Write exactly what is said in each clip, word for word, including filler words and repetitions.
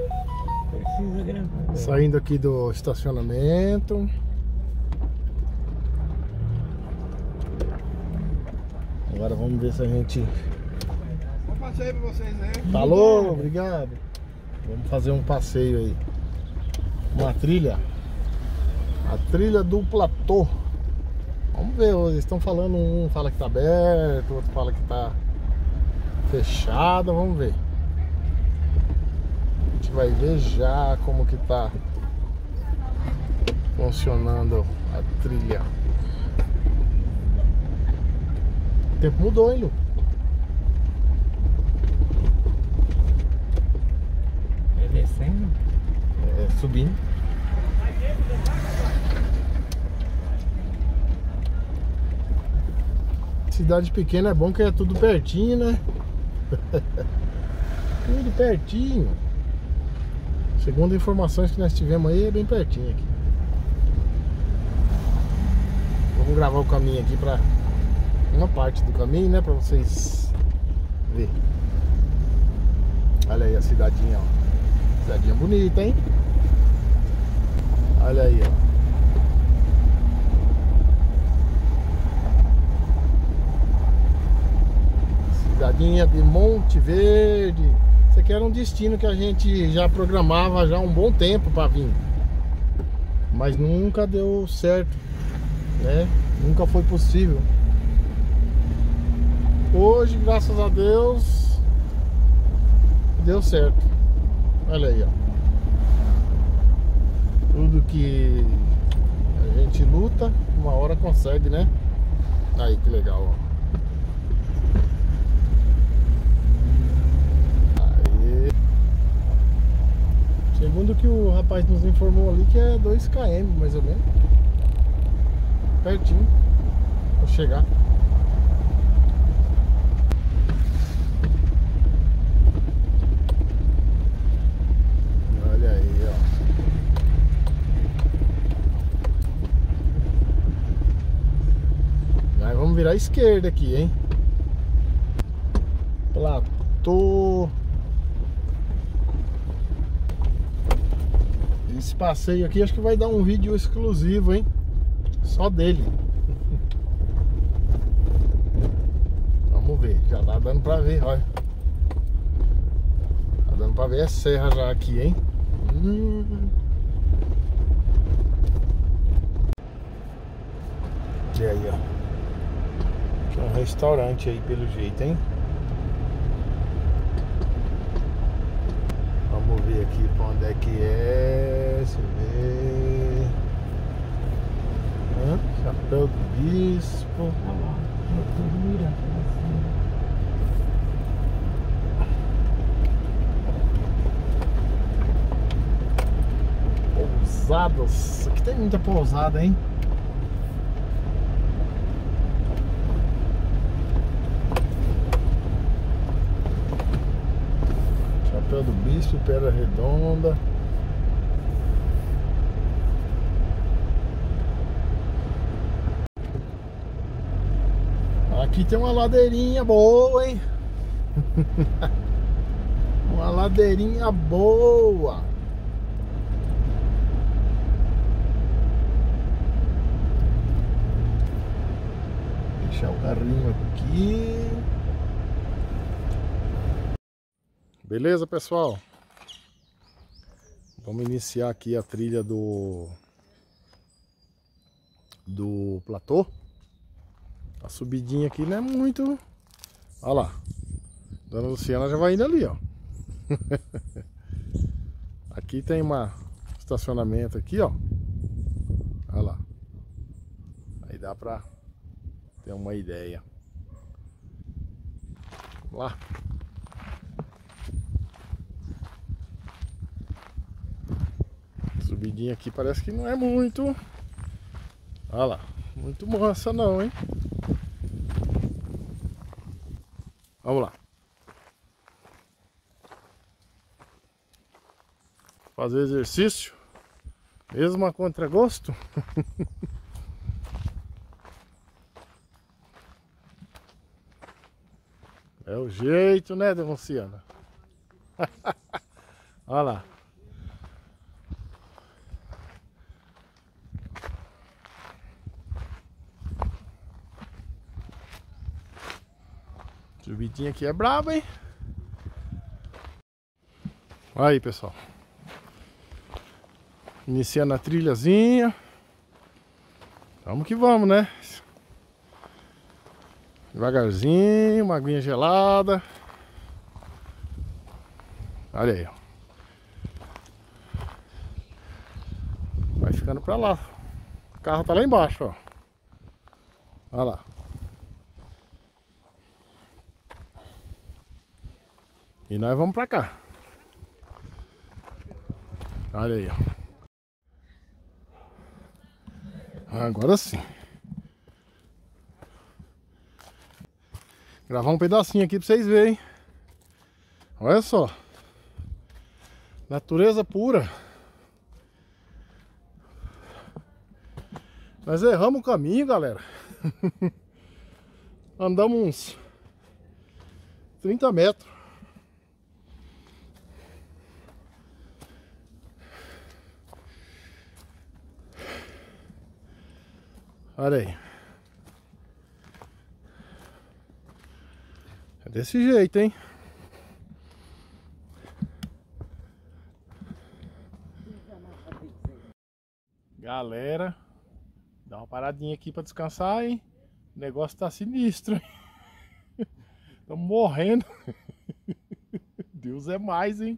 Precisa gravar. Saindo aqui do estacionamento. Agora vamos ver se a gente... Bom passeio pra vocês aí. Falou, obrigado. Vamos fazer um passeio aí. Uma trilha. A trilha do Platô. Vamos ver, eles estão falando, um fala que tá aberto, outro fala que tá fechado, vamos ver. A gente vai ver já como que tá funcionando a trilha. O tempo mudou, hein, Lu? É descendo? É, subindo. Cidade pequena é bom que é tudo pertinho, né? Tudo pertinho. Segundo informações que nós tivemos aí, é bem pertinho aqui. Vamos gravar o caminho aqui pra uma parte do caminho, né? Pra vocês verem. Olha aí a cidadinha, ó. Cidadinha bonita, hein? Olha aí, ó. Cidadinha de Monte Verde. Isso aqui era um destino que a gente já programava já há um bom tempo para vir, mas nunca deu certo, né? Nunca foi possível. Hoje, graças a Deus, deu certo. Olha aí, ó. Tudo que a gente luta, uma hora consegue, né? Aí, que legal, ó. Segundo que o rapaz nos informou ali, que é dois quilômetros mais ou menos. Pertinho pra chegar. Olha aí, ó. Mas vamos virar à esquerda aqui, hein? Platô. Esse passeio aqui acho que vai dar um vídeo exclusivo, hein? Só dele. Vamos ver, já tá dando pra ver, olha. Tá dando pra ver a serra já aqui, hein? Hum. E aí, ó. Tem um restaurante aí pelo jeito, hein? Vamos ver aqui pra onde é que é. Deixa eu ver. Hã? Chapéu do Bispo. Pousadas. Aqui tem muita pousada, hein? Chapéu do Bispo, Pedra Redonda. Aqui tem uma ladeirinha boa, hein? Uma ladeirinha boa. Deixar o carrinho aqui. Beleza, pessoal? Vamos iniciar aqui a trilha do do platô. A subidinha aqui não é muito. Olha lá. Dona Luciana já vai indo ali, ó. Aqui tem uma estacionamento aqui, ó. Olha lá. Aí dá pra ter uma ideia. Vamos lá. Subidinha aqui parece que não é muito. Olha lá. Muito mansa não, hein? Vamos lá. Fazer exercício. Mesmo a contragosto. É o jeito, né, Dona Luciana? Olha lá. Subidinha aqui é braba, hein? Aí, pessoal. Iniciando a trilhazinha. Vamos que vamos, né? Devagarzinho, uma aguinha gelada. Olha aí, ó. Vai ficando pra lá. O carro tá lá embaixo, ó. Olha lá. E nós vamos pra cá. Olha aí, ó. Agora sim. Gravar um pedacinho aqui pra vocês verem. Olha só. Natureza pura. Nós erramos o caminho, galera. Andamos uns trinta metros. Olha aí. É desse jeito, hein? Galera, dá uma paradinha aqui pra descansar, hein? O negócio tá sinistro, hein? Tô morrendo. Deus é mais, hein?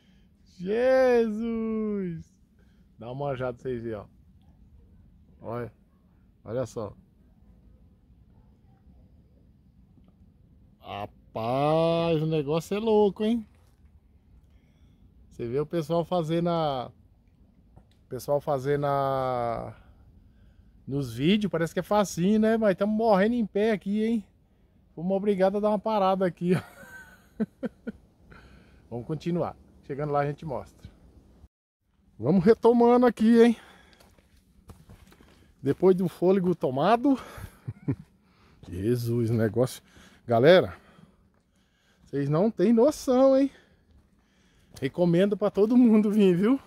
Jesus! Dá uma manjada pra vocês verem, ó. Olha. Olha só. Rapaz, o negócio é louco, hein? Você vê o pessoal fazendo a... O pessoal fazendo a... Nos vídeos, parece que é facinho, né? Mas estamos morrendo em pé aqui, hein? Fomos obrigados a dar uma parada aqui, ó. Vamos continuar. Chegando lá a gente mostra. Vamos retomando aqui, hein? Depois do fôlego tomado. Jesus, negócio. Galera, vocês não tem noção, hein? Recomendo pra todo mundo vir, viu?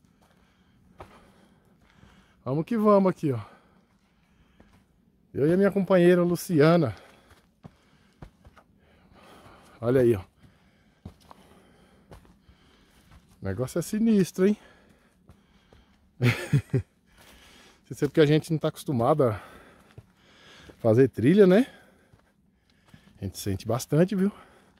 Vamos que vamos aqui, ó. Eu e a minha companheira Luciana. Olha aí, ó. O negócio é sinistro, hein? Não sei porque a gente não tá acostumado a fazer trilha, né? A gente sente bastante, viu?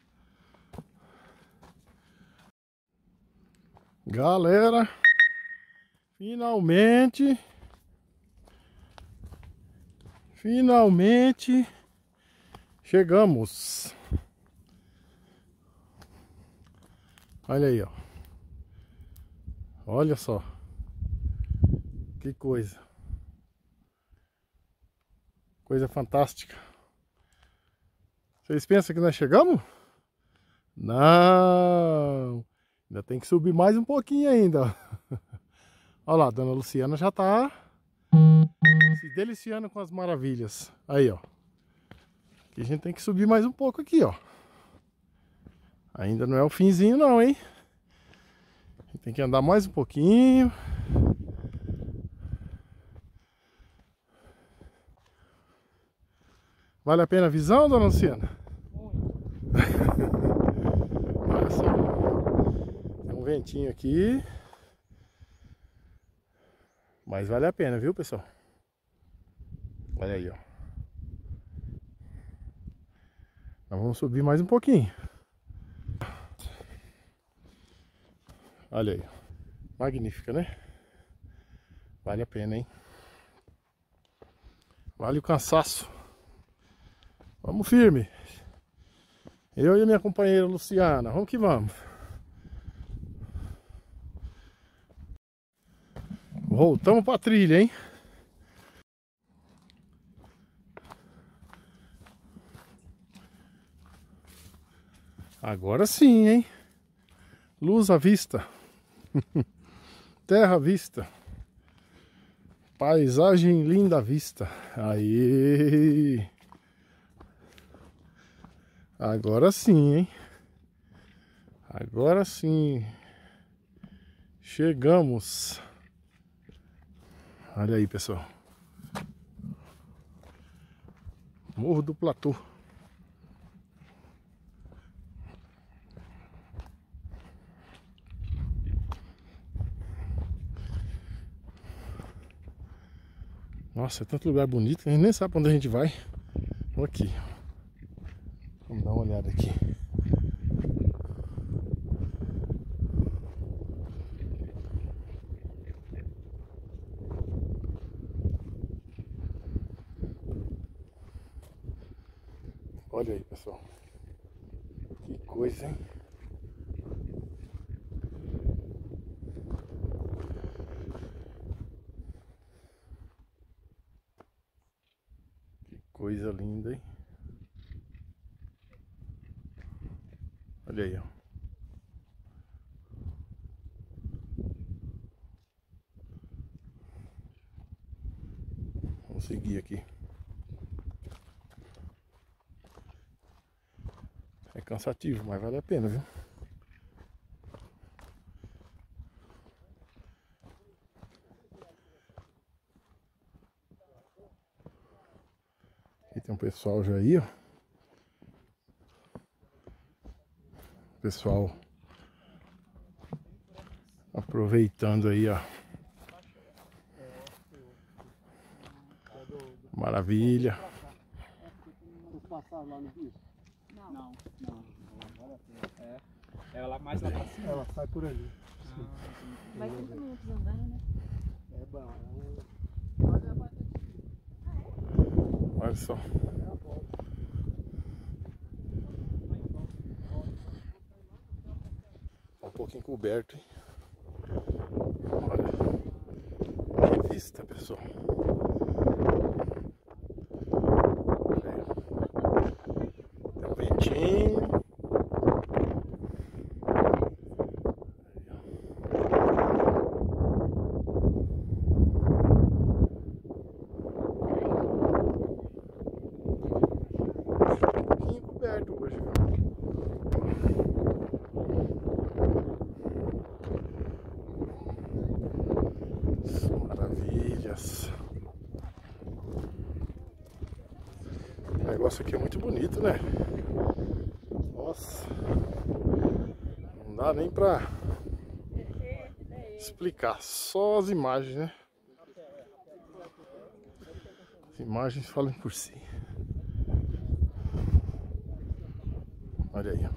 Galera, finalmente, finalmente chegamos. Olha aí, ó. Olha só. Que coisa. Coisa fantástica. Vocês pensam que nós chegamos? Não. Ainda tem que subir mais um pouquinho ainda. Olha lá, a dona Luciana já tá se deliciando com as maravilhas. Aí, ó. Aqui a gente tem que subir mais um pouco aqui, ó. Ainda não é o finzinho não, hein? A gente tem que andar mais um pouquinho. Vale a pena a visão, dona Luciana? Olha só. Tem um ventinho aqui. Mas vale a pena, viu, pessoal? Olha aí, ó. Nós vamos subir mais um pouquinho. Olha aí. Magnífica, né? Vale a pena, hein? Vale o cansaço. Vamos firme. Eu e a minha companheira Luciana. Vamos que vamos. Voltamos pra trilha, hein? Agora sim, hein? Luz à vista. Terra à vista. Paisagem linda à vista. Aí. Agora sim, hein? Agora sim. Chegamos. Olha aí, pessoal. Morro do Platô. Nossa, é tanto lugar bonito, a gente nem sabe pra onde a gente vai. Vamos aqui. Vamos dar uma olhada aqui. Olha aí, pessoal. Que coisa, hein? Que coisa linda, hein? Olha aí, ó. Vamos seguir aqui. É cansativo, mas vale a pena, viu? Aqui tem um pessoal já aí, ó. Pessoal aproveitando aí, ó. Maravilha. Vocês passaram lá no bicho? Não. Não, não. É, é lá mais lá pra cima. Ela sai por ali. Vai cinco minutos andando, né? É bom. Olha só. Tá um pouquinho coberto, hein? Olha. Que vista, pessoal. Olha aí. Tem um ventinho. Hoje. Maravilhas. O negócio aqui é muito bonito, né? Nossa. Não dá nem pra explicar. Só as imagens, né? As imagens falam por si. Olha aí.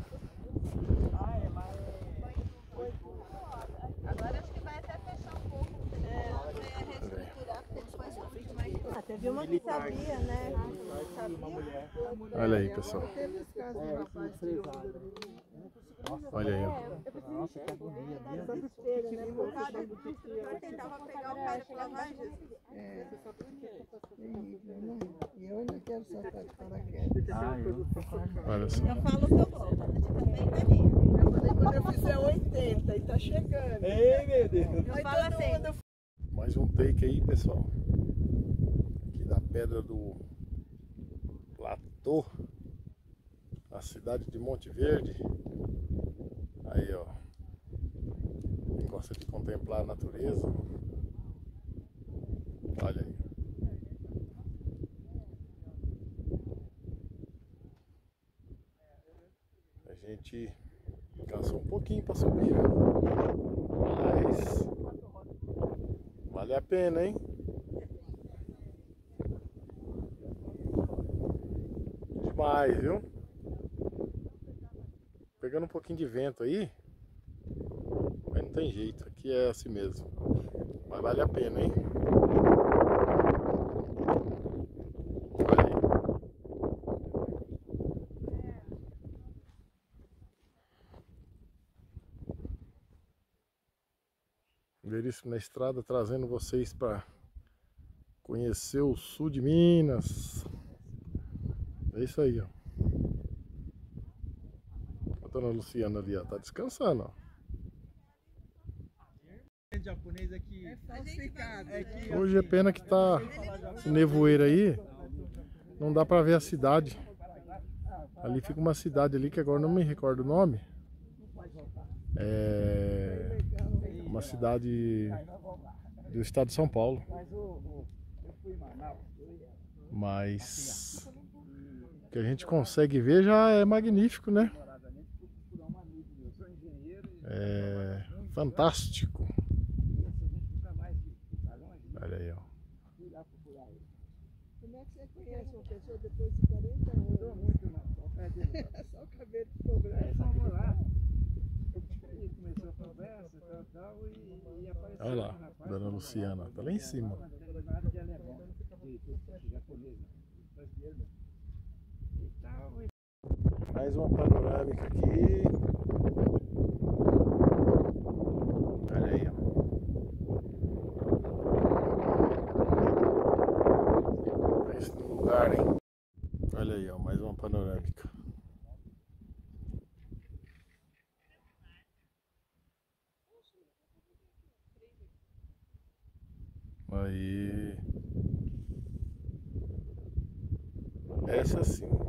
Agora acho que vai até fechar um pouco. É, vai reestruturar, porque depois eu fiz mais. Ah, teve uma que sabia, né? Sabia? Olha aí, pessoal. Olha aí, ó. Nossa, que agonia. Eu tentava pegar o cara pela mais. É. E eu não quero saltar de paraquedas. Olha só. Eu falo que eu vou, mas também tá ali. Eu falei quando eu fizer oitenta e tá chegando. Ei, meu Deus. Eu falo assim. Mais um take aí, pessoal. Aqui da Pedra do Platô, na cidade de Monte Verde. Aí, ó. Quem gosta de contemplar a natureza. Olha aí. A gente cansou um pouquinho para subir, mas vale a pena, hein? Demais, viu? Pegando um pouquinho de vento aí, mas não tem jeito, aqui é assim mesmo. Mas vale a pena, hein? Olha aí. Veríssimo na estrada, trazendo vocês para conhecer o sul de Minas. É isso aí, ó. A dona Luciana ali, ó, tá descansando, ó. Japonês aqui. É falsificado. É Hoje é pena que tá esse nevoeiro aí, não dá pra ver a cidade. Ali fica uma cidade ali que agora não me recordo o nome. É uma cidade do estado de São Paulo. Mas o que a gente consegue ver já é magnífico, né? É fantástico. Olha aí, ó. é que você conhece uma pessoa depois de quarenta anos? Mudou muito, não. Só o pé dele. Só o cabelo ficou Aí branco. vamos lá. Aí começou a conversa, tal, tal, e, e apareceu Olha lá, na parte, Dona Luciana, tá lá em cima. não tem nada de alemão, de, de japonês, não. Brasileiro mesmo. E tal, e Mais uma panorâmica aqui. Olha aí, ó. Esse lugar, hein? Olha aí, ó, mais uma panorâmica. Aí. Essa sim.